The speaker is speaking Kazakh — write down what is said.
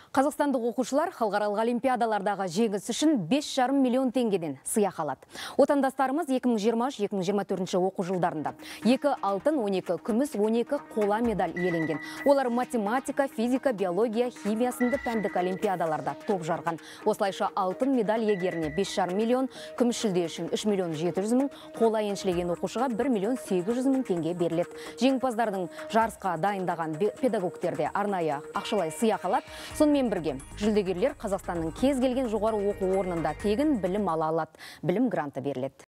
Қазақстандық оқушылар халықаралық олимпиадалардағы жеңіс үшін 5,5 миллион теңгеден сыйақы алады. Отандастарымыз 2023-2024 оқу жылдарында 2 алтын, 12 күміс, 12 қола медаль иеленген. Олар математика, физика, биология, химия сынды пәндік олимпиадаларда топ жарған. Осылайша алтын медаль иегеріне 5,5 миллион, күміс жүлде үшін 3 миллион 700 мың, қола еншілеген оқушыға 1 миллион 800 мың теңге беріледі. Жеңімпаздардың жарысқа дайындаған педагогтерде арнайы ақшалай сыйақы алады. Сонымен бірге жүлдегерлер Қазақстанның кез келген жоғары оқу орнында тегін білім ала алады. Білім гранты беріледі.